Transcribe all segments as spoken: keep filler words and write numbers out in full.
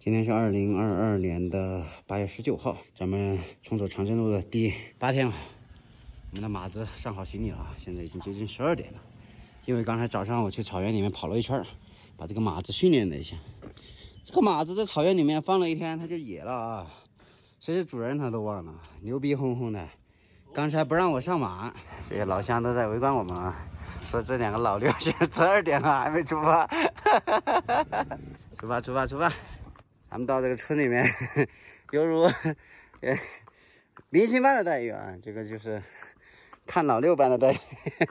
今天是二零二二年的八月十九号，咱们冲走长征路的第八天了。我们的马子上好行李了啊，现在已经接近十二点了。因为刚才早上我去草原里面跑了一圈，把这个马子训练了一下。这个马子在草原里面放了一天，它就野了啊。谁是主人他都忘了，牛逼哄哄的。刚才不让我上马，这些老乡都在围观我们啊，说这两个老六现在十二点了还没出发。出发出发出发！咱们到这个村里面，犹如呃明星般的待遇啊，这个就是看老六般的待遇。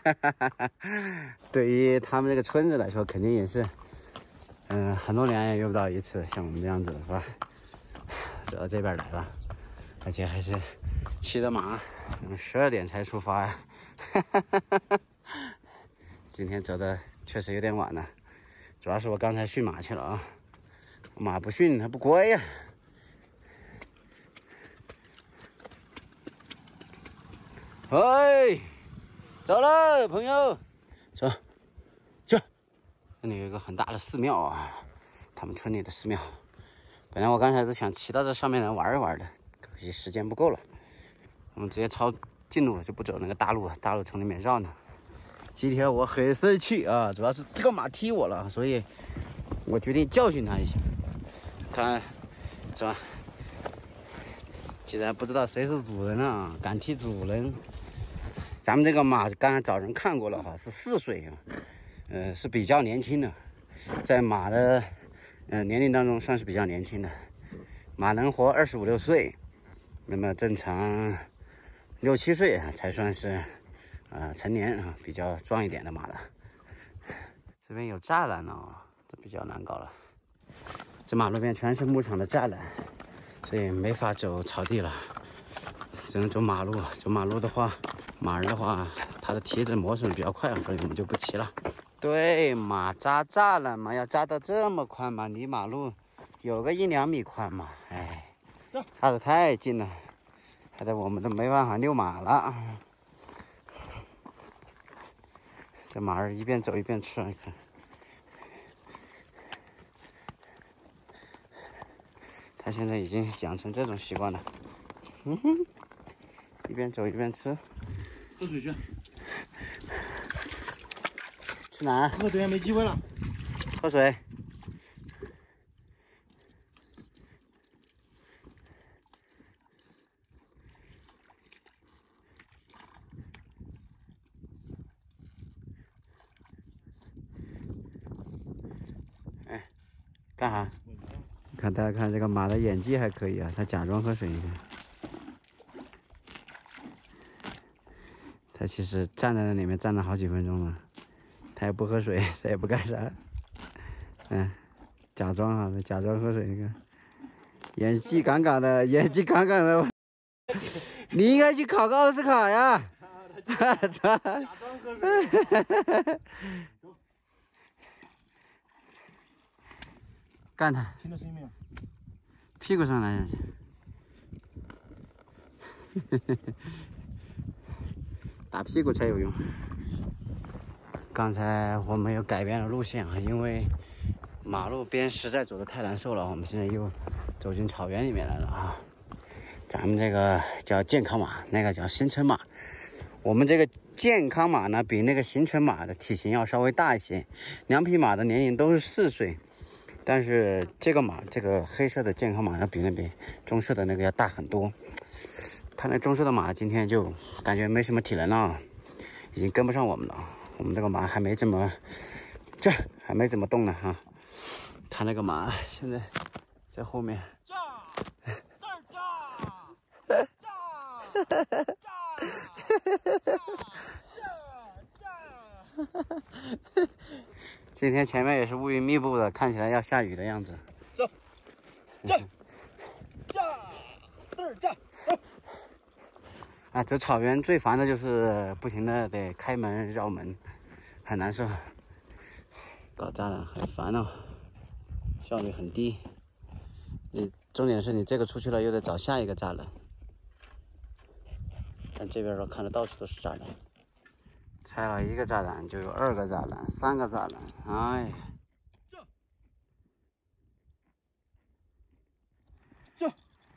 对于他们这个村子来说，肯定也是，嗯、呃，很多年也遇不到一次像我们这样子的，是吧？走到这边来了，而且还是骑着马，十二点才出发呀。今天走的确实有点晚了，主要是我刚才驯马去了啊。马不驯它不乖呀。哎，走了，朋友，走，去。这里有一个很大的寺庙啊，他们村里的寺庙。本来我刚才是想骑到这上面来玩一玩的，可惜时间不够了。我们直接抄近路，就不走那个大路，大路从里面绕呢。今天我很生气啊，主要是这个马踢我了，所以我决定教训他一下。看，是吧？既然不知道谁是主人啊，敢踢主人。咱们这个马刚才找人看过了哈，是四岁啊，呃，是比较年轻的，在马的呃年龄当中算是比较年轻的。马能活二十五六岁，那么正常六七岁啊才算是啊、呃、成年啊，比较壮一点的马了。这边有栅栏哦，这比较难搞了。这马路边全是牧场的栅栏，所以没法走草地了，只能走马路。走马路的话，马人的话，它的蹄子磨损比较快，所以我们就不骑了。对，马扎栅栏嘛，要扎到这么宽嘛，离马路有个一两米宽嘛，哎，扎得太近了，害得我们都没办法遛马了。这马儿一边走一边吃，你看。他现在已经养成这种习惯了，嗯哼，一边走一边吃。 喝水去。 去哪儿？ 喝等下没机会了。 喝水。哎，干啥？看大家看这个马的演技还可以啊，他假装喝水，你看。他其实站在那里面站了好几分钟了，他也不喝水，他也不干啥，嗯，假装啊，假装喝水，你看，演技杠杠的，演技杠杠的，你应该去考个奥斯卡呀！ 假装喝水。 干他！ 听到声音没有？ 屁股上来下去。打屁股才有用。刚才我们又改变了路线啊，因为马路边实在走得太难受了，我们现在又走进草原里面来了啊。咱们这个叫健康马，那个叫新城马。我们这个健康马呢，比那个新城马的体型要稍微大一些，两匹马的年龄都是四岁。但是这个马，这个黑色的健康马要比那边棕色的那个要大很多。它那棕色的马今天就感觉没什么体能了，已经跟不上我们了。我们这个马还没怎么，这还没怎么动呢哈。它那个马现在在后面。 驾，这儿驾，驾，驾，驾，驾，驾。 今天前面也是乌云密布的，看起来要下雨的样子。 走，驾，驾，这儿驾，走。 啊，走草原最烦的就是不停的得开门绕门，很难受。搞栅栏很烦哦，效率很低。你重点是你这个出去了，又得找下一个栅栏。但这边我看的到处都是栅栏，拆了一个栅栏就有二个栅栏，三个栅栏，哎呀。 这，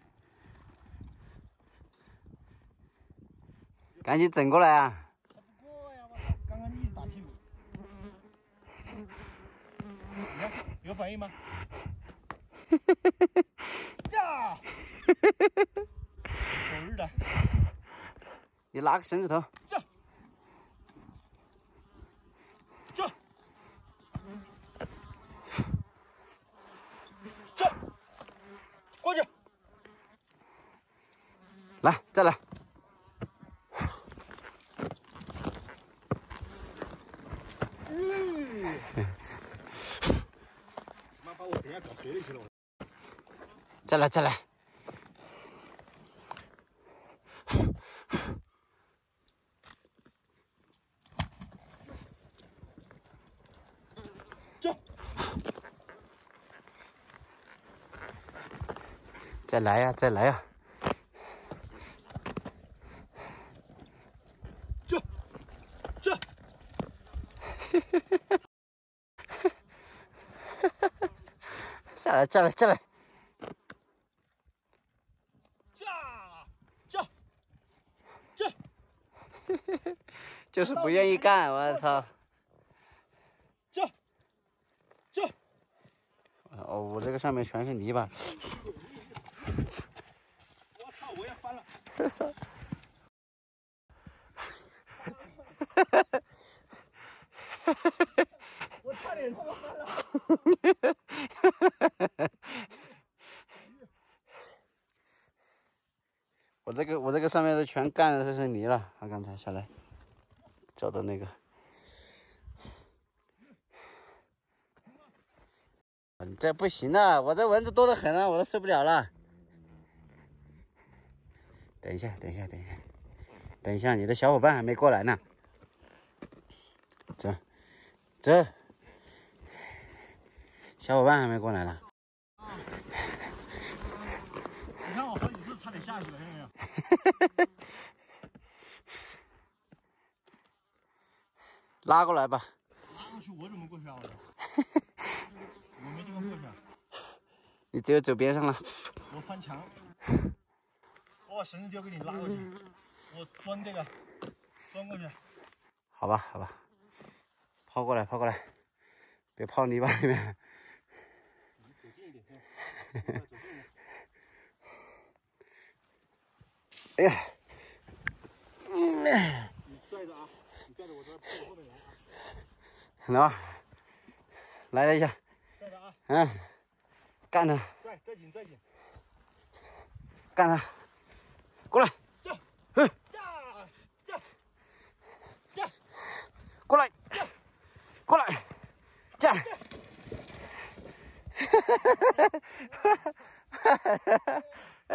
赶紧整过来啊！ 打不过呀！我操，刚刚你一直打屁股。你看有反应吗？呀！狗日的！ 你拉个绳子头。 这，这，这，过去。 来，再来。 嗯。妈把我等下搞水里去了。 再来，再来。 这， 再来呀，再来呀。 这，这。 下来，下来，下来。 这，这，这。 就是不愿意干，我操！ 这，这。 哦，我这个上面全是泥巴。 我操！我也翻了。我差点他妈翻了。 我这个我这个上面都全干的都是泥了，他刚才下来找的那个。你这不行啊，我这蚊子多得很啊，我都受不了了。等一下，等一下，等一下，等一下，你的小伙伴还没过来呢。这，这，小伙伴还没过来呢。 你看我好几次差点下去了，看到没有？ 拉过来吧。 拉过去我怎么过去啊？我我没地方过去啊。 你只有走边上了。 我翻墙。我把绳子丢给你拉过去，我钻这个，钻过去。 好吧，好吧，抛过来，抛过来，别泡泥巴里面。 走近一点，走近一点。 哎呀， 嗯，你拽着啊，你拽着我这屁股后面来啊。 来，来了一下。 拽着啊。 嗯，干他。 拽，拽紧，拽紧。 干他。过来。 这， 嗯， 这，这，这， 过来，过来，这样。哈哈哈哈哈！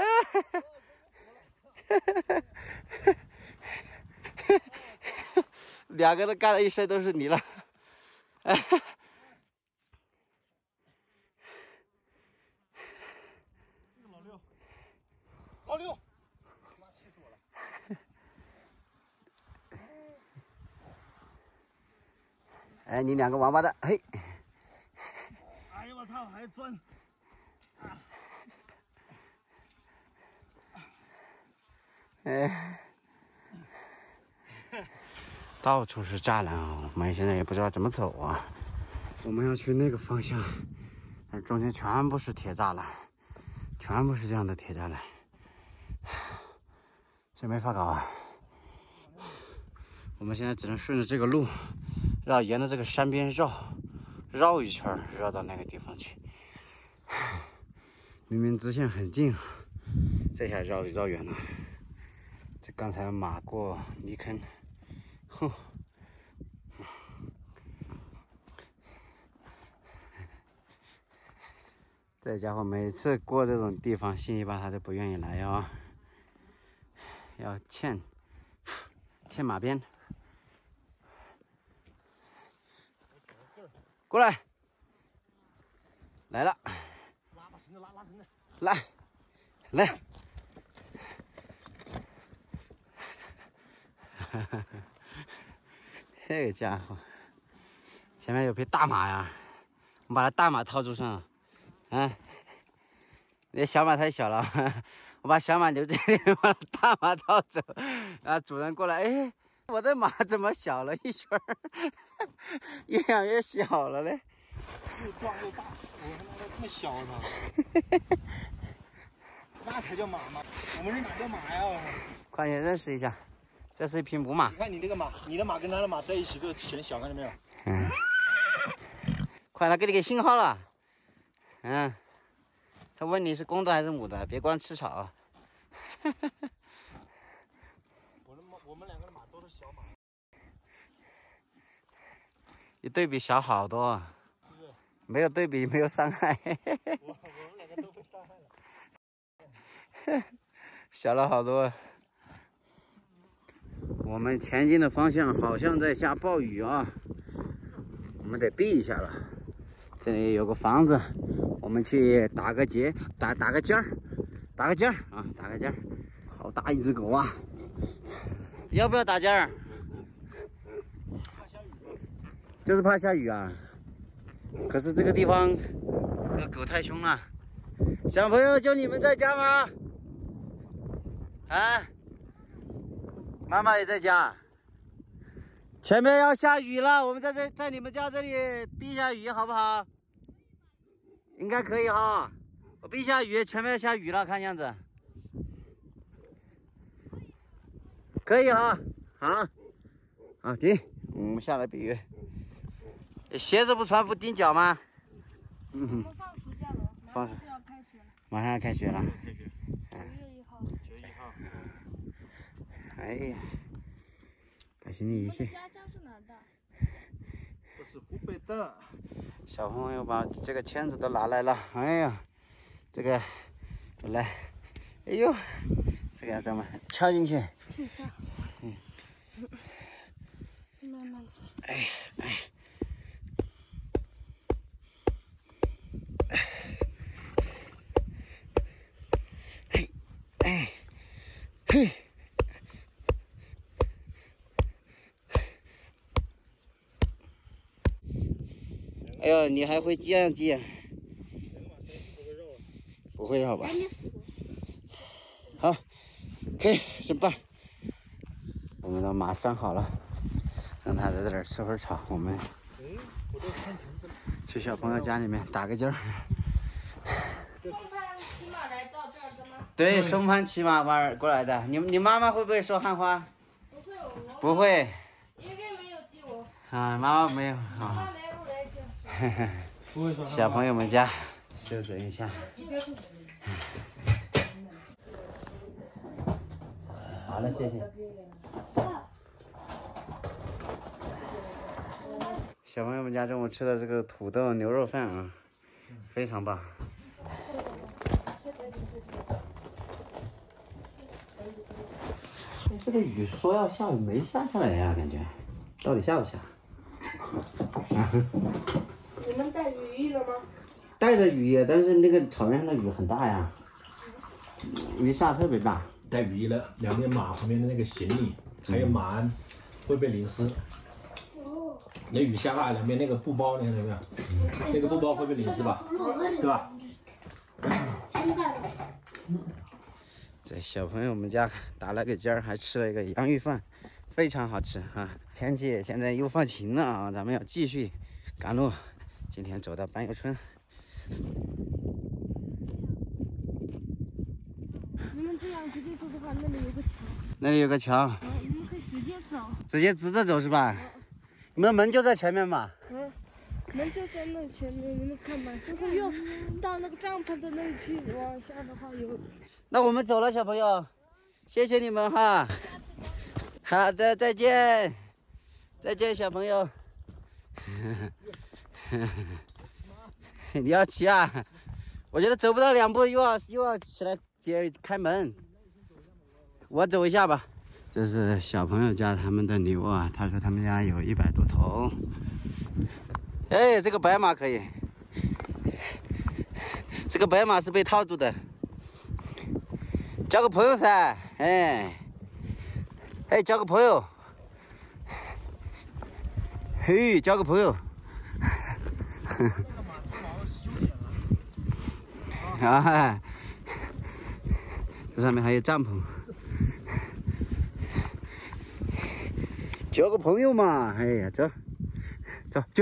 两个都干了一身都是泥了。哎， 这个老六，老六，妈气死我了！ 哎，你两个王八蛋，嘿！ 哎呀，我操，还钻！啊！ 哎，到处是栅栏啊，我们现在也不知道怎么走啊。我们要去那个方向，但中间全部是铁栅栏，全部是这样的铁栅栏，这没法搞啊。我们现在只能顺着这个路，绕沿着这个山边绕，绕一圈，绕到那个地方去。明明直线很近，这下绕绕远了。这刚才马过泥坑，哼。这家伙每次过这种地方，信一巴他都不愿意来啊、哦，要欠欠马鞭。过来，来了， 拉把绳子，拉拉绳子， 来，来。这个家伙，前面有匹大马呀，我们把它大马套住上，啊， 那小马太小了，我把小马留这里，把大马套走。然后主人过来，哎，我的马怎么小了一圈儿？越养越小了嘞。 又壮又大，我他妈的这么小呢？那才叫马吗？我们这哪叫马呀？ 快点认识一下，这是一匹母马。 你看你这个马，你的马跟他的马在一起都显小，看到没有？ 嗯。快，他给你给信号了。嗯。他问你是公的还是母的，别光吃草。 我的马，我们两个的马都是小马。 一对比小好多。是。没有对比，没有伤害。 我我们两个都被伤害了。 小了好多。我们前进的方向好像在下暴雨啊，我们得避一下了。这里有个房子，我们去打个结，打打个尖儿，打个尖儿啊，打个尖儿。好大一只狗啊！要不要打尖儿？ 怕下雨吗？ 就是怕下雨啊。可是这个地方，这个狗太凶了。小朋友，就你们在家吗？啊？妈妈也在家。前面要下雨了，我们在这在你们家这里避一下雨，好不好？应该可以哈。我避一下雨，前面要下雨了，看样子。可以哈，好，好停，我们下来避雨。鞋子不穿不钉脚吗？ 嗯。我们放暑假了，马上就要开学了。 马上要开学了。 开学。 九月一号。 九月一号。 哎呀，把行李一卸。 你家乡是哪儿的？ 我是湖北的。 小朋友把这个签子都拿来了，哎呀，这个都来，哎呦，这个要怎么敲进去？ 挺下。嗯。慢慢。 哎哎。嘿，哎，嘿。哎呦，你还会这样系？不会绕吧？好，可以升棒。我们的马拴好了，让它在这儿吃会儿草。我们去小朋友家里面打个劲儿。 松潘骑马来到这儿的吗？ 对，松潘骑马玩过来的。你你妈妈会不会说汉话？ 不会，我不会。 应该没有地我。 啊，妈妈没有。啊。小朋友们家休整一下。好了，谢谢。小朋友们家中午吃的这个土豆牛肉饭啊，非常棒。这个雨说要下雨，没下下来呀，感觉到底下不下？ 你们带雨衣了吗？ 带着雨衣，但是那个草原上的雨很大呀，雨下特别大。 带雨衣了，两边马旁边的那个行李还有马鞍会被淋湿。哦。那雨下大，两边那个布包，你看到没有？那个布包会被淋湿吧？对吧？ 在小朋友们家打了个尖儿，还吃了一个洋芋饭，非常好吃啊！天气现在又放晴了啊，咱们要继续赶路。今天走到半游村。 你们这样直接走的话，那里有个桥。 那里有个桥。 嗯，你们可以直接走。 直接直着走是吧？嗯、你们门就在前面嘛。 嗯。门就在那前面，你们看吧，最后又到那个帐篷的那里去，往下的话有。 那我们走了，小朋友，谢谢你们哈。好的，再见，再见，小朋友。你要骑啊？我觉得走不到两步又要又要起来解开门。我走一下吧。这是小朋友家他们的牛啊，他说他们家有一百多头。哎，这个白马可以，这个白马是被套住的。交个朋友噻，哎，哎，交个朋友，嘿，交个朋友。啊， 这上面还有帐篷，交个朋友嘛。哎呀，走，走就。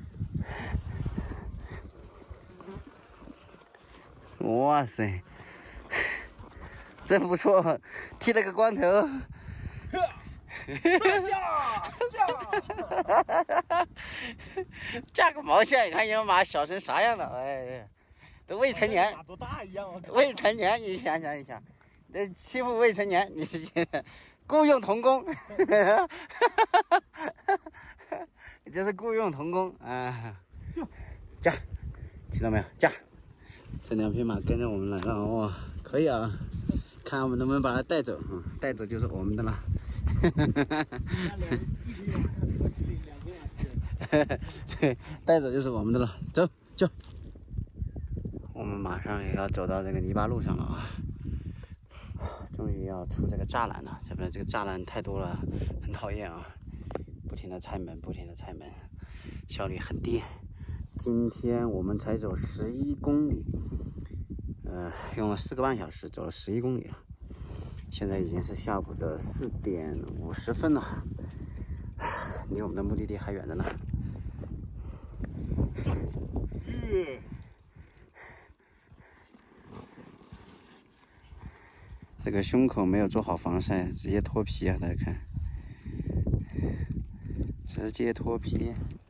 哇塞，真不错，剃了个光头。 驾驾！ 驾个毛线！你看你们马小成啥样了？哎呀，都未成年， 多大一样啊？ 未成年，你想想一想，这欺负未成年，你是雇佣童工，你这是雇佣童工啊！驾，听到没有？驾！这两匹马跟着我们来了，哇、哦，可以啊！看我们能不能把它带走啊？带走就是我们的了。对，带走就是我们的了。走，就我们马上也要走到这个泥巴路上了啊！终于要出这个栅栏了，这边这个栅栏太多了，很讨厌啊！不停的拆门，不停的拆门，效率很低。今天我们才走十一公里，呃，用了四个半小时，走了十一公里了。现在已经是下午的四点五十分了，离我们的目的地还远着呢。这个胸口没有做好防晒，直接脱皮啊！大家看，直接脱皮。